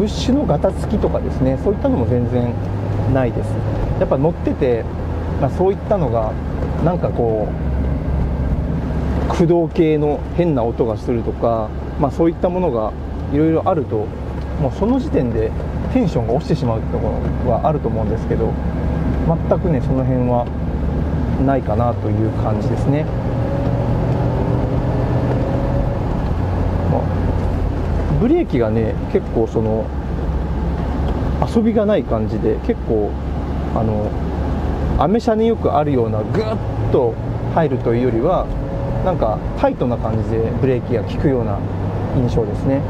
ブッシュのガタつきとかですね、そういったのも全然ないです。やっぱ乗ってて、そういったのがなんかこう駆動系の変な音がするとか、そういったものがいろいろあると、もうその時点でテンションが落ちてしまうところはあると思うんですけど、全くねその辺はないかなという感じですね。ブレーキがね結構その遊びがない感じで、結構アメ車によくあるようなグッと入るというよりは、なんかタイトな感じでブレーキが効くような印象ですね。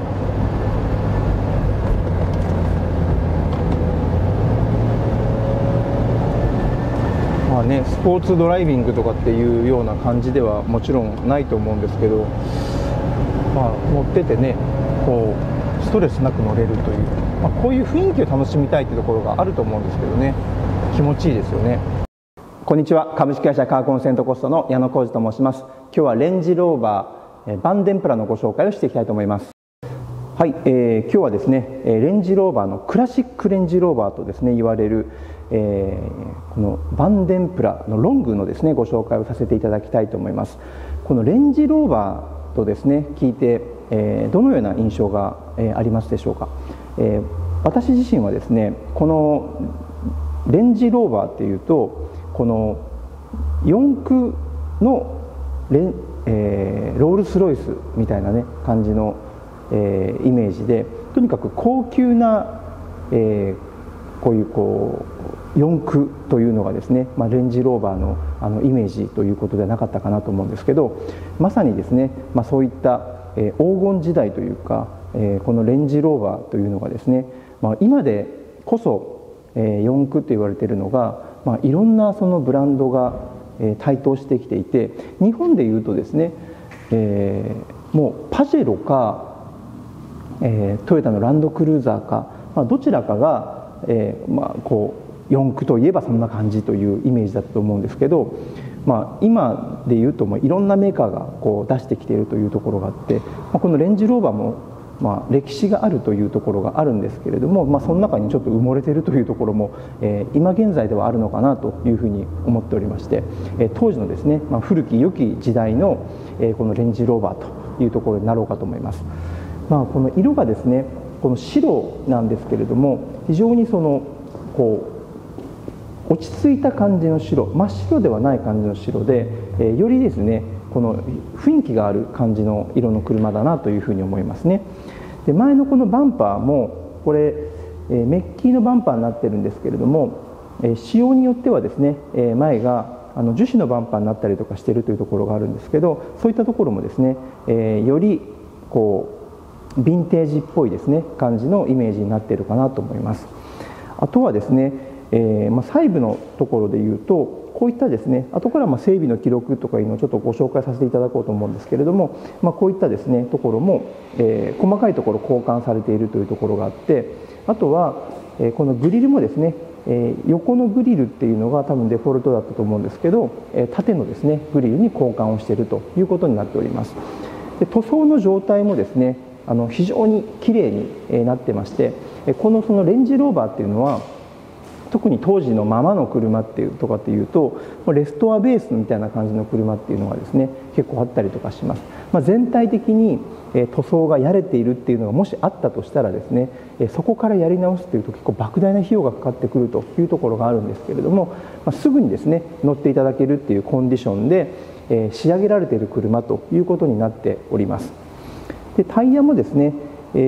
スポーツドライビングとかっていうような感じではもちろんないと思うんですけど、乗っててねこうストレスなく乗れるという、こういう雰囲気を楽しみたいというところがあると思うんですけどね、気持ちいいですよね。こんにちは、株式会社カーコンセントコストの矢野浩二と申します。今日はレンジローバーバンデンプラのご紹介をしていきたいと思います。はい、今日はですねレンジローバーのクラシックレンジローバーとですね言われる、このバンデンプラのロングのですねご紹介をさせていただきたいと思います。このレンジローバーとですね聞いて、どのような印象が、ありますでしょうか。私自身はですねこのレンジローバーっていうと、この四駆のロールスロイスみたいなね感じのイメージで、とにかく高級な、こういう四駆というのがですね、レンジローバーのイメージということではなかったかなと思うんですけど、まさにですね、そういった、黄金時代というか、このレンジローバーというのがですね、今でこそ、四駆と言われているのが、いろんなそのブランドが、台頭してきていて、日本でいうとですね、もうパジェロかトヨタのランドクルーザーか、どちらかが、こう四駆といえばそんな感じというイメージだったと思うんですけど、今でいうともういろんなメーカーがこう出してきているというところがあって、このレンジローバーも歴史があるというところがあるんですけれども、その中にちょっと埋もれているというところも、今現在ではあるのかなというふうに思っておりまして、当時のですね、古き良き時代の、このレンジローバーというところになろうかと思います。この色がですね、この白なんですけれども、非常にそのこう落ち着いた感じの白、真っ白ではない感じの白で、よりですねこの雰囲気がある感じの色の車だなというふうに思いますね。で、前のこのバンパーもこれメッキのバンパーになってるんですけれども、仕様によってはですね前が樹脂のバンパーになったりとかしているというところがあるんですけど、そういったところもですね、よりこうヴィンテージっぽいですね感じのイメージになっているかなと思います。あとはですね、細部のところでいうと、こういったですね、後から整備の記録とかいうのをちょっとご紹介させていただこうと思うんですけれども、こういったですねところも、細かいところ交換されているというところがあって、あとは、このグリルもですね、横のグリルっていうのが多分デフォルトだったと思うんですけど、縦のですねグリルに交換をしているということになっております。で、塗装の状態もですね非常にきれいになってまして、そのレンジローバーっていうのは特に当時のままの車っていうとかっていうと、レストアベースみたいな感じの車っていうのがですね結構あったりとかします。全体的に塗装がやれているっていうのがもしあったとしたらですね、そこからやり直すというと結構莫大な費用がかかってくるというところがあるんですけれども、すぐにですね乗っていただけるっていうコンディションで仕上げられている車ということになっております。で、タイヤもですね、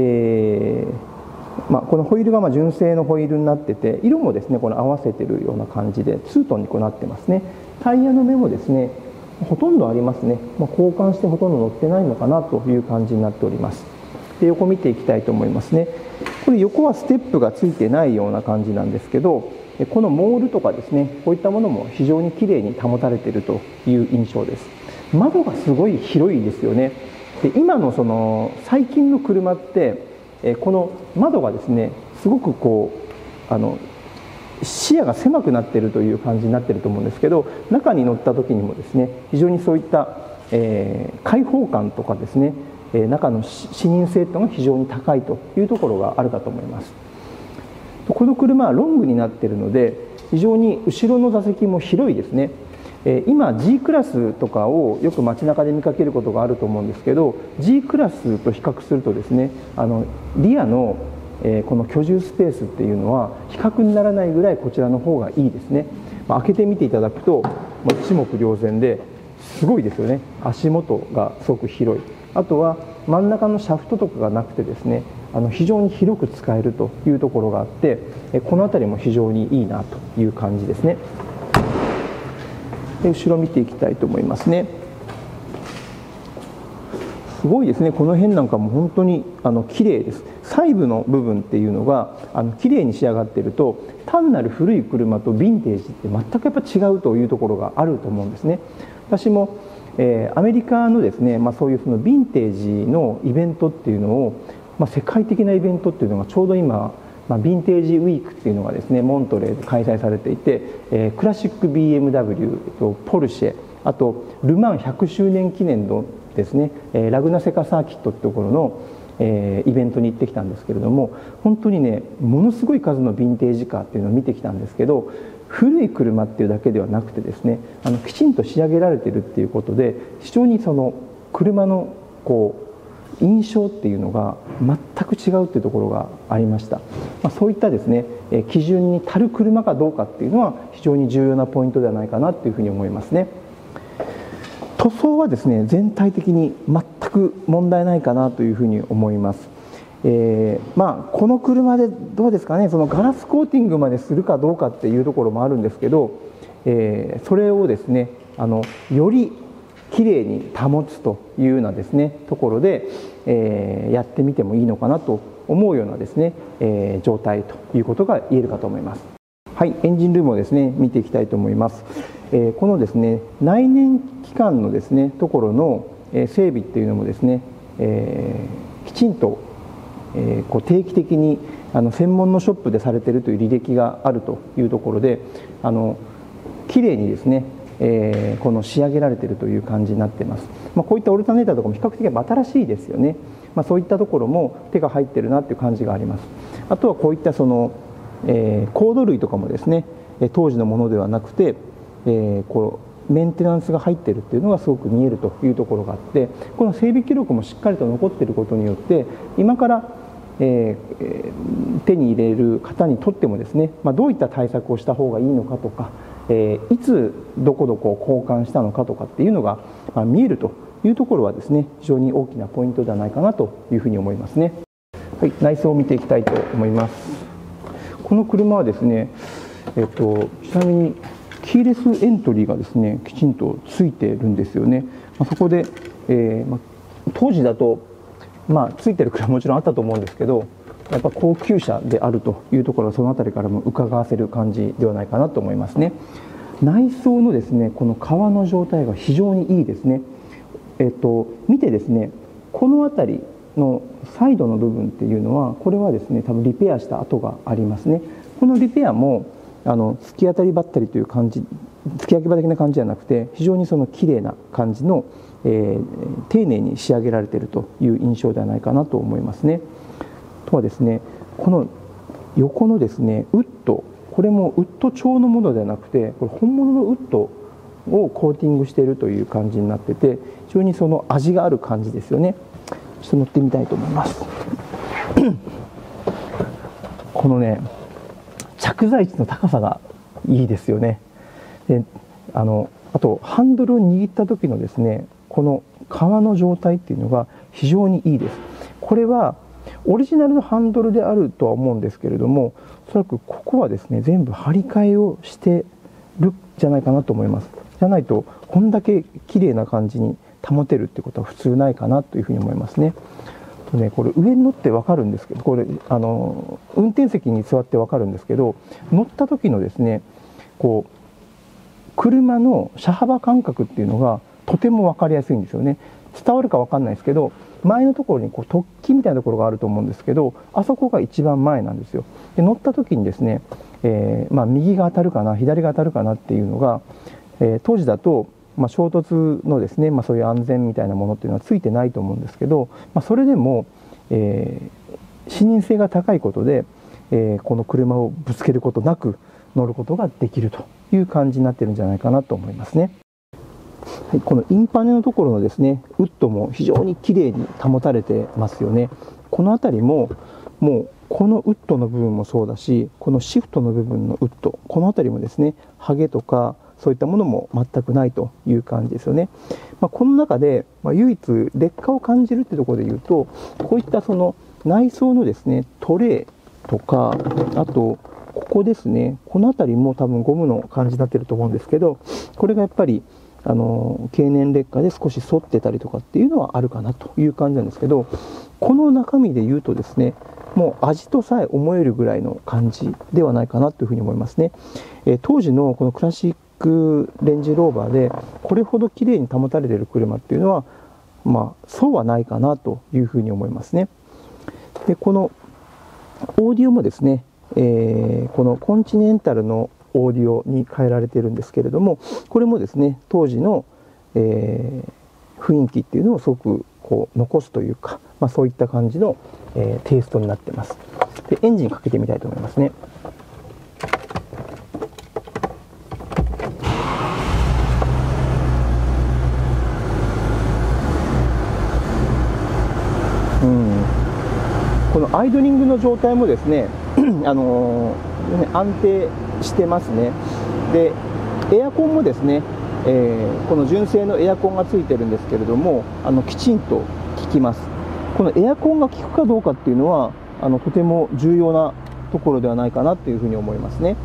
このホイールが純正のホイールになってて、色もですねこの合わせているような感じでツートンになってますね。タイヤの目もですねほとんどありますね、交換してほとんど乗ってないのかなという感じになっております。で、横見ていきたいと思いますね。これ横はステップがついてないような感じなんですけど、このモールとかですねこういったものも非常にきれいに保たれているという印象です。窓がすごい広いですよね。で、今のその最近の車ってこの窓がですねすごくこう視野が狭くなっているという感じになっていると思うんですけど、中に乗った時にもですね非常にそういった、開放感とかですね、 中の視認性というのが非常に高いというところがあるかと思います。この車はロングになっているので非常に後ろの座席も広いですね。今 G クラスとかをよく街中で見かけることがあると思うんですけど、 G クラスと比較するとですね、リアのこの居住スペースっていうのは比較にならないぐらいこちらの方がいいですね。開けてみていただくと一目瞭然ですごいですよね。足元がすごく広い。あとは真ん中のシャフトとかがなくてですね、非常に広く使えるというところがあって、この辺りも非常にいいなという感じですね。で後ろ見ていきたいと思いますね。すごいですね。この辺なんかも本当に綺麗です。細部の部分っていうのが綺麗に仕上がっていると、単なる古い車とヴィンテージって全くやっぱ違うというところがあると思うんですね。私もアメリカのですね、そういうそのヴィンテージのイベントっていうのを、世界的なイベントっていうのがちょうど今、ヴィンテージウィークっていうのがですねモントレーで開催されていて、クラシック BMW とポルシェ、あとル・マン100周年記念のですねラグナセカサーキットってところのイベントに行ってきたんですけれども、本当にねものすごい数のヴィンテージカーっていうのを見てきたんですけど、古い車っていうだけではなくてですね、きちんと仕上げられているっていうことで、非常にその車の印象っていうのが全く違うっていうところがありました。そういったですね基準に足る車かどうかっていうのは非常に重要なポイントではないかなというふうに思いますね。塗装はですね全体的に全く問題ないかなというふうに思います。この車でどうですかね、そのガラスコーティングまでするかどうかっていうところもあるんですけど、それをですねよりきれいに保つというようなですねところで、やってみてもいいのかなと思うようなですね、状態ということが言えるかと思います。はい、エンジンルームをですね見ていきたいと思います。このですね内燃機関のですねところの整備っていうのもですね、きちんと定期的に専門のショップでされているという履歴があるというところで、きれいにですねこの仕上げられているという感じになっています。こういったオルタネーターとかも比較的新しいですよね。そういったところも手が入っているなという感じがあります。あとはこういったその、コード類とかもですね当時のものではなくて、メンテナンスが入っているっていうのがすごく見えるというところがあって、この整備記録もしっかりと残っていることによって今から手に入れる方にとってもですね、どういった対策をした方がいいのかとか、いつどこどこを交換したのかとかっていうのが見えるというところはですね非常に大きなポイントではないかなというふうに思いますね。はい、内装を見ていきたいと思います。この車はですね、ちなみにキーレスエントリーがですねきちんとついているんですよね。そこで、当時だとついてる車もちろんあったと思うんですけど、やっぱ高級車であるというところはその辺りからも伺わせる感じではないかなと思いますね。内装のですねこの革の状態が非常にいいですね。見てですねこの辺りのサイドの部分っていうのはこれはですね多分リペアした跡がありますね。このリペアも突き当たりばったりという感じ、突き焼き場的な感じじゃなくて非常にその綺麗な感じの、丁寧に仕上げられているという印象ではないかなと思いますね。あとはですねこの横のですねウッド、これもウッド調のものではなくてこれ本物のウッドをコーティングしているという感じになってて、非常にその味がある感じですよね。ちょっと乗ってみたいと思いますこのね着座位置の高さがいいですよね。であとハンドルを握った時のですねこの革の状態っていうのが非常にいいです。これはオリジナルのハンドルであるとは思うんですけれども、おそらくここはですね全部張り替えをしてるんじゃないかなと思います。じゃないとこんだけ綺麗な感じに保てるってことは普通ないかなというふうに思いますね。これ上に乗って分かるんですけど、これ運転席に座って分かるんですけど、乗った時のですね車の車幅感覚っていうのがとても分かりやすいんですよね。伝わるか分かんないですけど、前のところに突起みたいなところがあると思うんですけど、あそこが一番前なんですよ。で乗った時にですね、右が当たるかな左が当たるかなっていうのが、当時だと衝突のですね、そういう安全みたいなものっていうのはついてないと思うんですけど、それでも、視認性が高いことで、この車をぶつけることなく乗ることができるという感じになってるんじゃないかなと思いますね。はい、このインパネのところのですね、ウッドも非常に綺麗に保たれてますよね。この辺りももうこのウッドの部分もそうだし、このシフトの部分のウッド、この辺りもですね、ハゲとかそういったものも全くないという感じですよね。この中で、唯一劣化を感じるっていうところで言うと、こういったその内装のですね、トレーとか、あとここですね、この辺りも多分ゴムの感じになってると思うんですけど、これがやっぱり経年劣化で少し反ってたりとかっていうのはあるかなという感じなんですけど、この中身で言うとですね、もう味とさえ思えるぐらいの感じではないかなというふうに思いますね。当時のこのクラシックレンジローバーでこれほど綺麗に保たれている車っていうのは、そうはないかなというふうに思いますね。でこのオーディオもですね、このコンチネンタルのオーディオに変えられているんですけれども、これもですね、当時の、雰囲気っていうのをすごくこう残すというか、そういった感じの、テイストになっています。でエンジンかけてみたいと思いますね。このアイドリングの状態もですね、安定してますね。でエアコンもですね、この純正のエアコンがついてるんですけれども、きちんと効きます。このエアコンが効くかどうかっていうのはとても重要なところではないかなというふうに思いますね。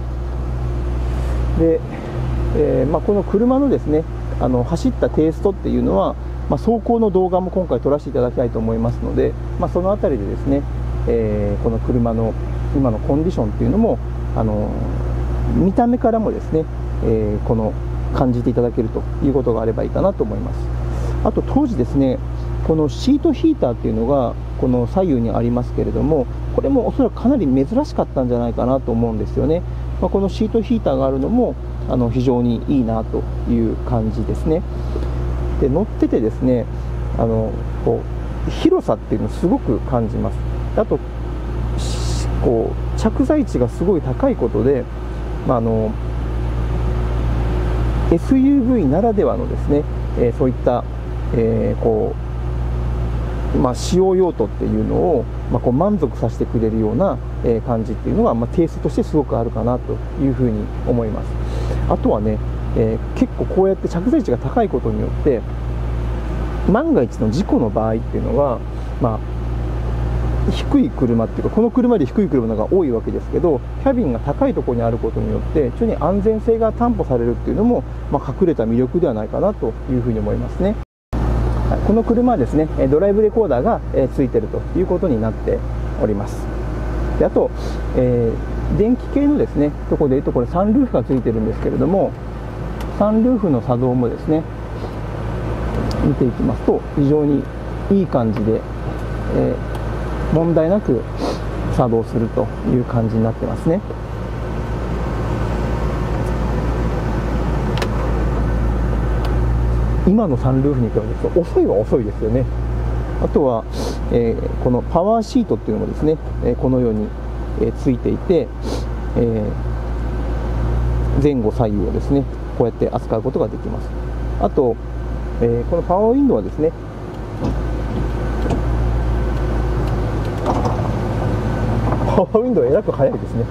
で、この車のですね走ったテイストっていうのは、走行の動画も今回撮らせていただきたいと思いますので、そのあたりでですね、この車の今のコンディションっていうのも見た目からもですね、この感じていただけるということがあればいいかなと思います。あと当時ですね、このシートヒーターっていうのがこの左右にありますけれども、これもおそらくかなり珍しかったんじゃないかなと思うんですよね。このシートヒーターがあるのも非常にいいなという感じですね。で乗っててですね、こう広さっていうのをすごく感じます。あとこう着座位置がすごい高いことで、SUV ならではのですね、そういった、使用用途っていうのを、こう満足させてくれるような、感じっていうのが、テイストとしてすごくあるかなというふうに思います。あとはね、結構こうやって着座位置が高いことによって万が一の事故の場合っていうのは、低い車っていうか、この車で低い車が多いわけですけど、キャビンが高いところにあることによって非常に安全性が担保されるっていうのも、隠れた魅力ではないかなというふうに思いますね。この車はですね、ドライブレコーダーがついているということになっております。であと、電気系のですねところでいうと、これサンルーフがついてるんですけれども、サンルーフの作動もですね見ていきますと非常にいい感じで、問題なく作動するという感じになってますね。今のサンルーフに比べると遅いは遅いですよね。あとは、このパワーシートっていうのもですね、このように、ついていて、前後左右をですねこうやって扱うことができます。あと、このパワーウィンドウはですね、パワーウィンドウはえらく速いですね。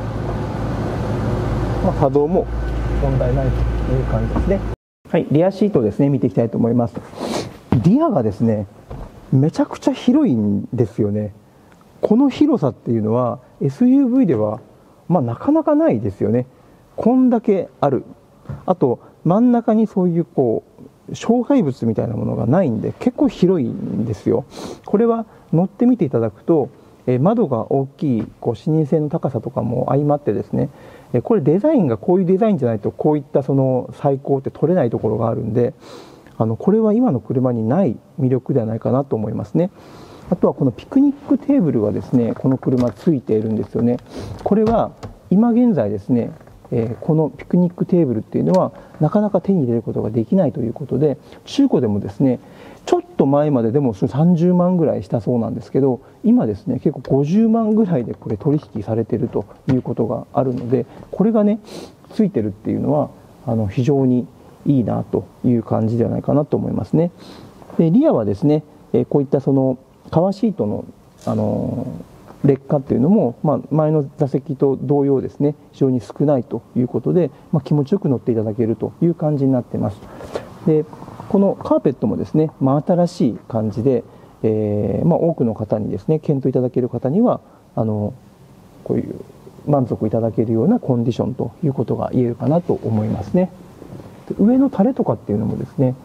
作動も問題ないという感じですね。はい、リアシートをですね見ていきたいと思います。リアがですねめちゃくちゃ広いんですよね。この広さっていうのは SUV ではなかなかないですよね。こんだけある。あと真ん中にそういう障害物みたいなものがないんで結構広いんですよ。これは乗ってみていただくと、窓が大きい視認性の高さとかも相まってですね、これデザインがこういうデザインじゃないとこういったその最高って取れないところがあるんで、これは今の車にない魅力ではないかなと思いますね。あとはこのピクニックテーブルがですねこの車ついているんですよね。これは今現在ですねこのピクニックテーブルっていうのはなかなか手に入れることができないということで、中古でもですねちょっと前まででも30万ぐらいしたそうなんですけど、今ですね結構50万ぐらいでこれ取引されているということがあるので、これがねついてるっていうのは非常にいいなという感じではないかなと思いますね。でリアはですねこういったその革シートの劣化っていうのも、前の座席と同様ですね非常に少ないということで、気持ちよく乗っていただけるという感じになっています。でこのカーペットもですね、新しい感じで、多くの方にですね検討いただける方にはこういう満足いただけるようなコンディションということが言えるかなと思いますね。で上のタレとかっていうのもですね、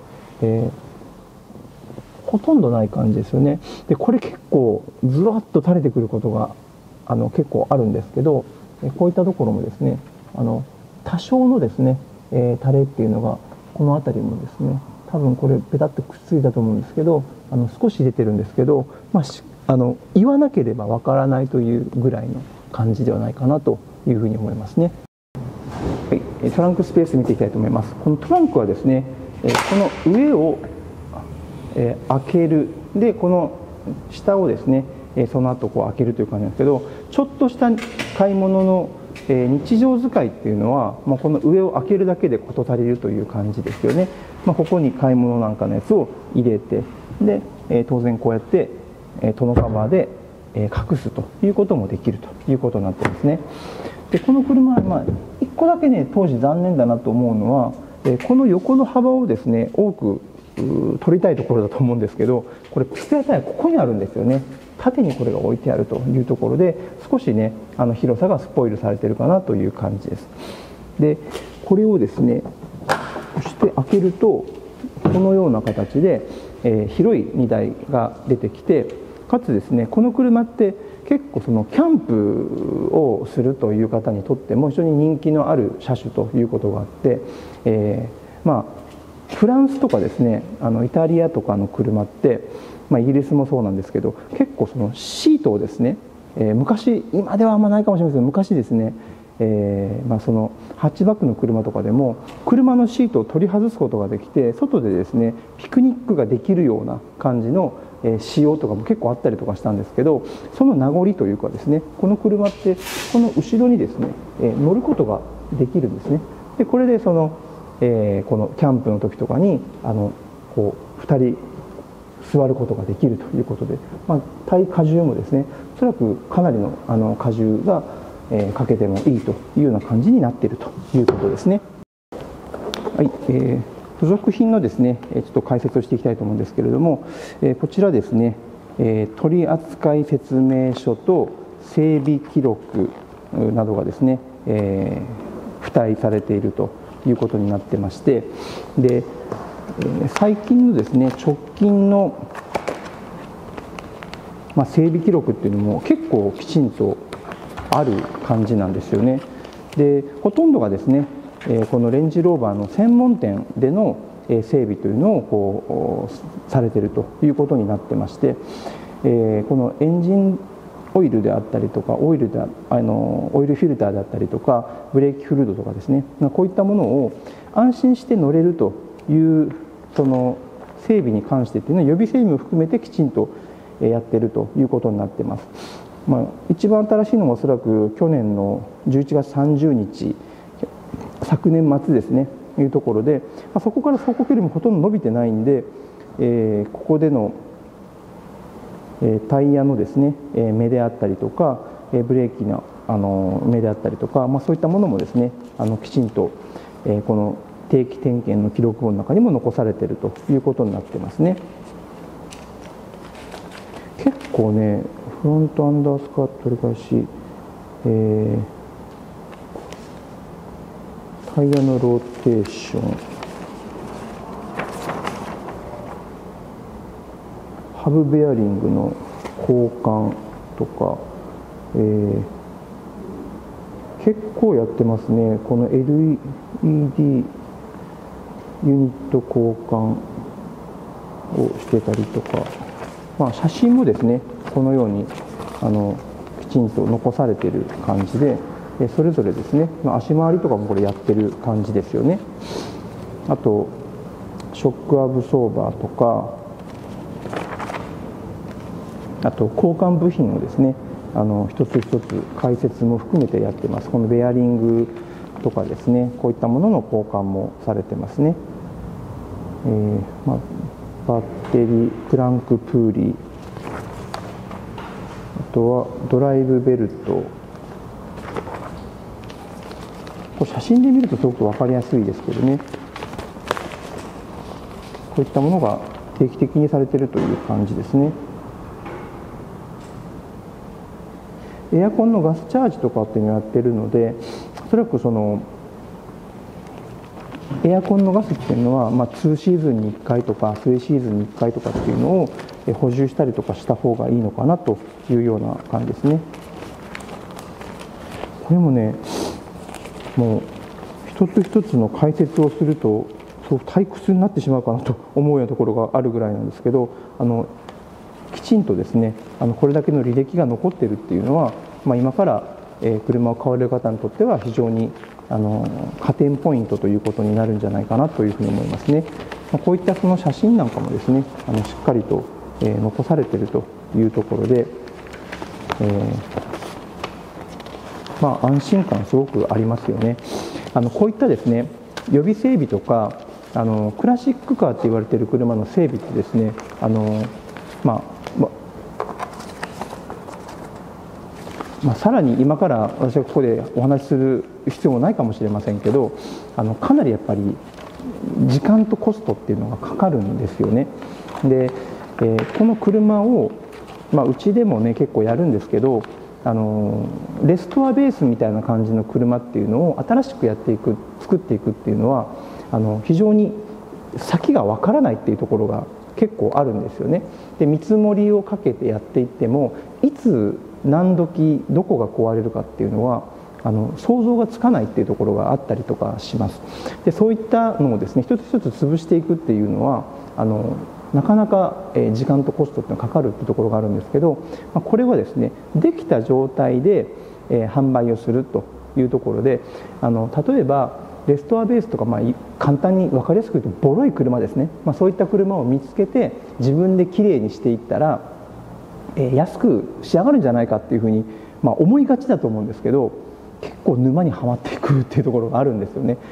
ほとんどない感じですよね。でこれ結構ずらっと垂れてくることが結構あるんですけど、こういったところもですね多少のですね、垂れっていうのがこの辺りもですね、多分これペタッとくっついたと思うんですけど少し出てるんですけど、言わなければわからないというぐらいの感じではないかなというふうに思いますね。はい、トランクスペース見ていきたいと思います。このトランクはですねこの上を開ける、でこの下をですねその後こう開けるという感じなんですけど、ちょっとした買い物の日常使いっていうのは、この上を開けるだけで事足りるという感じですよね。ここに買い物なんかのやつを入れて、で当然こうやってトノカバーで隠すということもできるということになってますね。でこの車は1個だけね当時残念だなと思うのはこの横の幅をですね多く取りたいところだと思うんですけど、これスペアタイヤここにあるんですよね。縦にこれが置いてあるというところで少しね広さがスポイルされてるかなという感じです。でこれをですねそして開けるとこのような形で、広い荷台が出てきて、かつですねこの車って結構そのキャンプをするという方にとっても非常に人気のある車種ということがあって、フランスとかですねイタリアとかの車って、イギリスもそうなんですけど結構そのシートをですね、昔今ではあんまないかもしれませんが昔ですね、そのハッチバックの車とかでも車のシートを取り外すことができて外でですねピクニックができるような感じの仕様とかも結構あったりとかしたんですけど、その名残というかですねこの車ってこの後ろにですね乗ることができるんですね。でこれでそのこのキャンプの時とかにこう2人座ることができるということで、耐荷重もですねおそらくかなりの荷重がかけてもいいというような感じになっているということですね。はい、付属品のですねちょっと解説をしていきたいと思うんですけれども、こちらですね取扱説明書と整備記録などがですね付帯されているということになってまして、で最近のですね直近の整備記録っていうのも結構きちんとある感じなんですよね。でほとんどがですねこのレンジローバーの専門店での整備というのをこうされているということになってまして、このエンジンオイルであったりとかオイルフィルターであったりとかブレーキフルードとかですね、こういったものを安心して乗れるというその整備に関してっていうのは予備整備も含めてきちんとやっているということになっています。一番新しいのがおそらく去年の11月30日昨年末ですねいうところで、そこから走行距離もほとんど伸びてないんで、ここでのタイヤのですね目であったりとかブレーキの目であったりとか、そういったものもですねきちんとこの定期点検の記録本の中にも残されているということになってますね。結構ねフロントアンダースカート取り返し、タイヤのローテーション、ハブベアリングの交換とか、結構やってますね。この LED ユニット交換をしてたりとか、写真もですねこのようにきちんと残されている感じで、 それぞれですね、足回りとかもこれやってる感じですよね。あとショックアブソーバーとか、あと交換部品をですね、一つ一つ解説も含めてやってます。このベアリングとかですね、こういったものの交換もされてますね。バッテリー、クランクプーリー、あとはドライブベルト。これ写真で見るとすごく分かりやすいですけどね、こういったものが定期的にされているという感じですね。エアコンのガスチャージとかっていうのをやってるので、おそらくそのエアコンのガスっていうのは、2シーズンに1回とか3シーズンに1回とかっていうのを補充したりとかした方がいいのかなというような感じですね。これもね、もう一つ一つの解説をするとそう退屈になってしまうかなと思うようなところがあるぐらいなんですけど、きちんとですね、これだけの履歴が残っているっていうのは、今から車を買われる方にとっては非常に加点ポイントということになるんじゃないかなというふうに思いますね。こういったその写真なんかもですね、しっかりと残されているというところで、安心感すごくありますよね。こういったですね、予備整備とかクラシックカーって言われている車の整備ってですね、さらに今から私はここでお話しする必要もないかもしれませんけど、かなりやっぱり時間とコストっていうのがかかるんですよね。で、この車を、うちでもね結構やるんですけど、レストアベースみたいな感じの車っていうのを新しくやっていく、作っていくっていうのは非常に先がわからないっていうところが結構あるんですよね。で、見積もりをかけてやっていっても、いつ何時どこが壊れるかっていうのは想像がつかないっていうところがあったりとかします。で、そういったのをですね一つ一つ潰していくっていうのはなかなか時間とコストっていうのがかかるっていうところがあるんですけど、これはですねできた状態で販売をするというところで、例えばレストアベースとか、簡単に分かりやすく言うとボロい車ですね、そういった車を見つけて自分できれいにしていったら安く仕上がるんじゃないかっていうふうに、思いがちだと思うんですけど、結構沼にはまっていくっていうところがあるんですよね。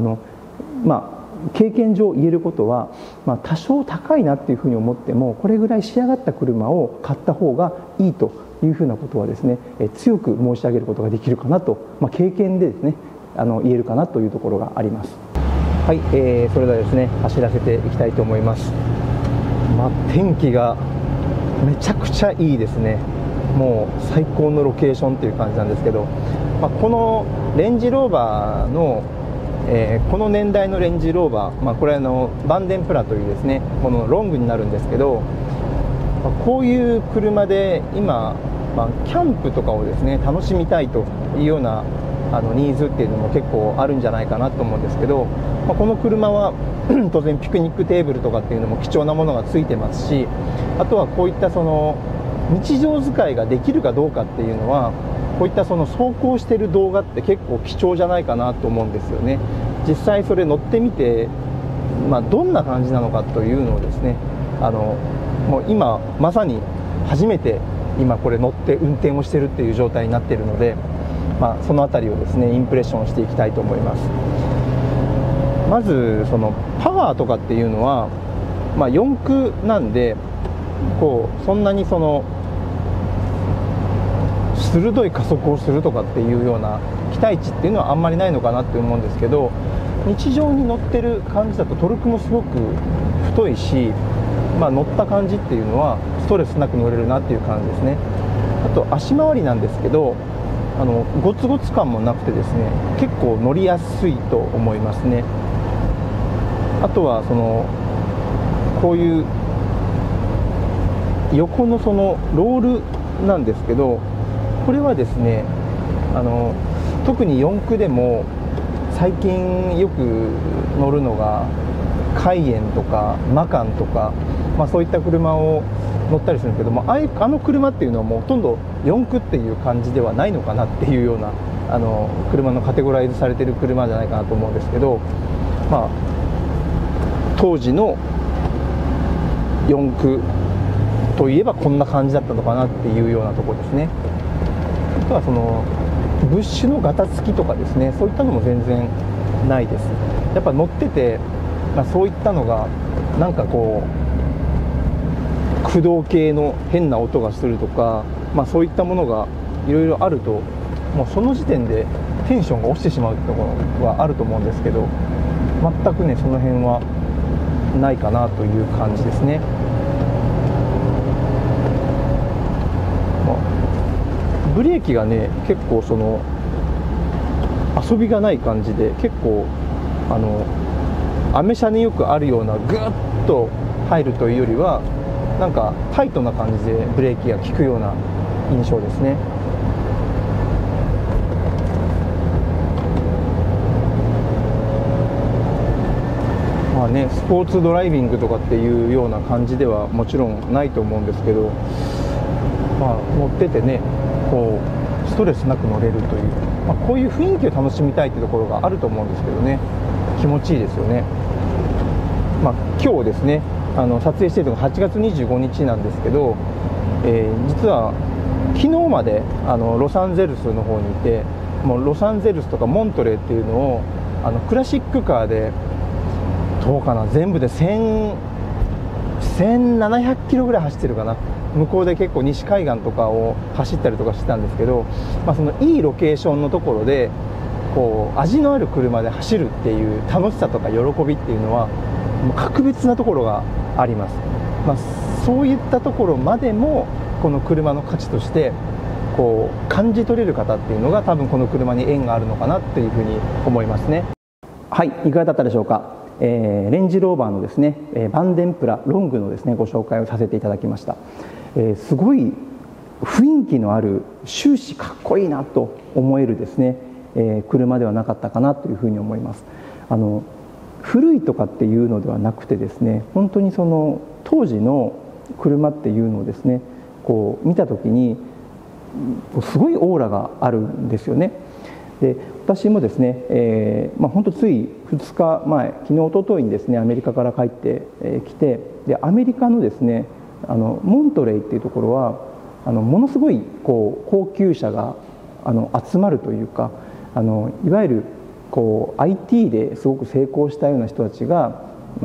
経験上言えることは、多少高いなっていうふうに思ってもこれぐらい仕上がった車を買った方がいいというふうなことはですね、強く申し上げることができるかなと、経験でですね言えるかなというところがあります。はい、それではですね走らせていきたいと思います。天気がめちゃくちゃいいですね。もう最高のロケーションっていう感じなんですけど、このレンジローバーの、この年代のレンジローバー、これバンデンプラというですねこのロングになるんですけど、こういう車で今、キャンプとかをですね楽しみたいというようなニーズっていうのも結構あるんじゃないかなと思うんですけど、この車は当然ピクニックテーブルとかっていうのも貴重なものがついてますし、あとはこういったその日常使いができるかどうかっていうのはこういったその走行してる動画って結構貴重じゃないかなと思うんですよね。実際それ乗ってみて、どんな感じなのかというのをですねもう今まさに初めて今これ乗って運転をしてるっていう状態になっているので、そのあたりをですねインプレッションしていきたいと思います。まずそのパワーとかっていうのは、4駆なんでそんなにその鋭い加速をするとかっていうような期待値っていうのはあんまりないのかなって思うんですけど、日常に乗ってる感じだとトルクもすごく太いし、乗った感じっていうのはストレスなく乗れるなっていう感じですね。あと足回りなんですけどゴツゴツ感もなくてですね結構乗りやすいと思いますね。あとはこういう横のそのロールなんですけど、これはですね特に4駆でも最近よく乗るのがカイエンとかマカンとか、そういった車を乗ったりするんですけども、あの車っていうのはもうほとんど4駆っていう感じではないのかなっていうような車のカテゴライズされている車じゃないかなと思うんですけど、当時の四駆といえばこんな感じだったのかなっていうようなところですね。あとはそのブッシュのガタつきとかですね、そういったのも全然ないです。やっぱ乗ってて、そういったのがなんかこう駆動系の変な音がするとか、そういったものがいろいろあると、もうその時点でテンションが落ちてしまうところはあると思うんですけど、全くねその辺はないかなという感じですね。ブレーキがね結構その遊びがない感じで、結構アメ車によくあるようなグッと入るというよりは、なんかタイトな感じでブレーキが効くような印象ですね。スポーツドライビングとかっていうような感じではもちろんないと思うんですけど、乗っててねこうストレスなく乗れるという、こういう雰囲気を楽しみたいというところがあると思うんですけどね、気持ちいいですよね。今日ですね撮影しているのが8月25日なんですけど、実は昨日までロサンゼルスの方にいて、もうロサンゼルスとかモントレーっていうのをクラシックカーでどうかな、全部で1700キロぐらい走ってるかな。向こうで結構西海岸とかを走ったりとかしてたんですけど、そのいいロケーションのところでこう味のある車で走るっていう楽しさとか喜びっていうのはもう格別なところがあります。そういったところまでもこの車の価値としてこう感じ取れる方っていうのが多分この車に縁があるのかなっていうふうに思いますね。はい、いかがだったでしょうか。レンジローバーのですね、バンデンプラロングのですねご紹介をさせていただきました。すごい雰囲気のある、終始かっこいいなと思えるですね、車ではなかったかなというふうに思います。古いとかっていうのではなくてですね、本当にその当時の車っていうのをですねこう見た時にすごいオーラがあるんですよね。で私もですね、本当つい2日前、昨日一昨日にですねアメリカから帰ってきて、でアメリカのですねモントレイっていうところはものすごいこう高級車が集まるというか、いわゆるこう IT ですごく成功したような人たちが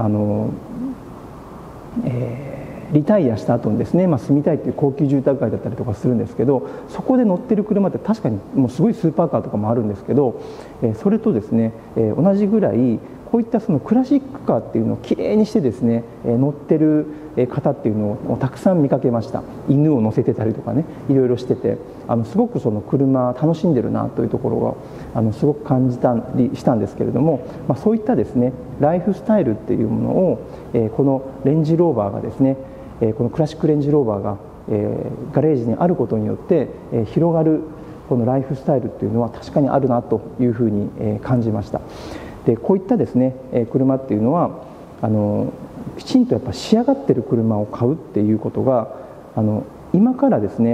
リタイアした後にですね、住みたいっていう高級住宅街だったりとかするんですけど、そこで乗ってる車って確かにもうすごいスーパーカーとかもあるんですけど、それとですね、同じぐらいこういったそのクラシックカーっていうのをきれいにしてですね乗ってる方っていうのをたくさん見かけました。犬を乗せてたりとかね、いろいろしててすごくその車楽しんでるなというところがすごく感じたりしたんですけれども、そういったですねライフスタイルっていうものをこのレンジローバーがですねこのクラシックレンジローバーがガレージにあることによって広がるこのライフスタイルっていうのは確かにあるなというふうに感じました。でこういったですね車っていうのはきちんとやっぱ仕上がってる車を買うっていうことが今からですね、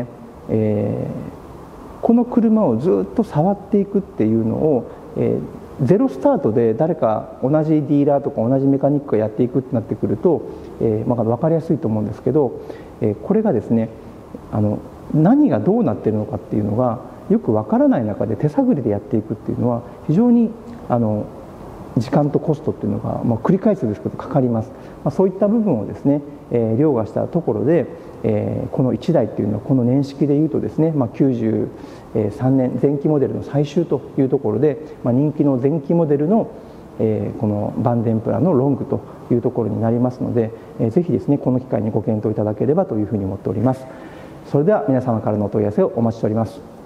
この車をずっと触っていくっていうのを、ゼロスタートで誰か同じディーラーとか同じメカニックがやっていくってなってくると、分かりやすいと思うんですけど、これがですね何がどうなってるのかっていうのがよく分からない中で手探りでやっていくっていうのは非常に時間とコストっていうのが、繰り返すですけどかかります。そういった部分をですね、凌駕したところで、この1台っていうのはこの年式でいうとですね、93年前期モデルの最終というところで、人気の前期モデルの、このバンデンプラのロングというところになりますので、ぜひですねこの機会にご検討いただければというふうに思っております。それでは皆様からのお問い合わせをお待ちしております。